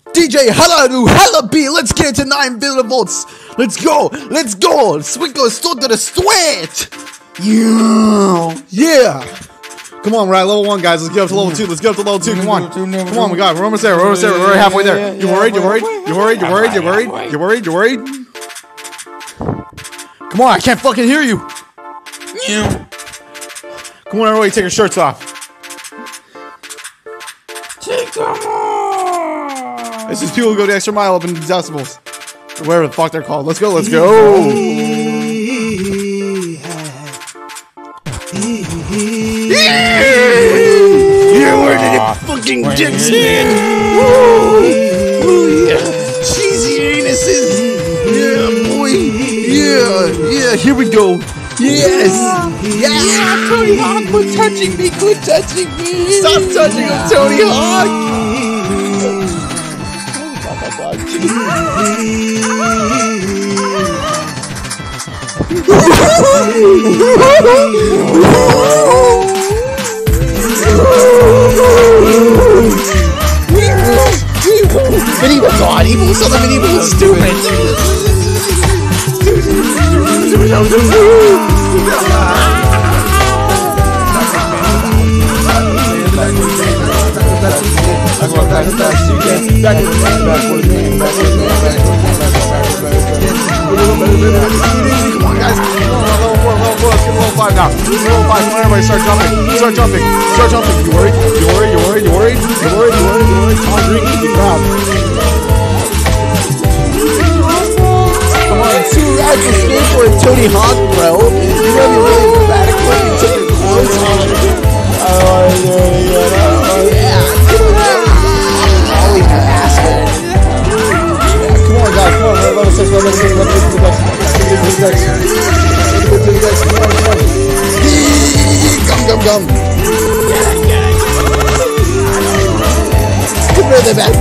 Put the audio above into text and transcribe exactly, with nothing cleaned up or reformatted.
D J Hella do Hella B. Let's get to nine billion volts. Let's go. Let's go. Swinkle start to the sweat. Yeah. Yeah. Come on, we're at level one, guys. Let's get up to level two. Let's get up to level two. Come on. Come on, we got it. We're almost there. We're almost there. We're halfway there. You worried? You worried? You worried? You worried? You worried? You worried? You worried? Come on, I can't fucking hear you. Come on, everybody, take your shirts off. Take them off. This is people who go the extra mile up in decibels. Or whatever the fuck they're called. Let's go, let's go. Yeah, where did it fucking dicks in? Woo! Yeah. Cheesy anuses. Yeah, boy. Yeah, yeah, here we go. Yes. Yeah, Tony Hawk, quit touching me, quit touching me. Stop touching him, Tony Hawk. Medieval God, evil, so the medieval is stupid. Come on, guys. Level four, level four. Let's get level five now. Level five. Come on, everybody, start jumping. Start jumping. Start jumping. You worried? You worried? You worried? You worried? You worried? You worried? You worried? Come on, drink. Keep it proud. Come on, two rides to skateboard, Tony Hawk, bro. You gotta be really dramatic when you take your clothes off. Oh, yeah, yeah, yeah. Always an asshole. Yeah, come on, guys. Come on, level six, level six, level six, level six. Let's get to the next. Let's get to the next. Come on, come on. Gum, gum, gum. Get rid of the back.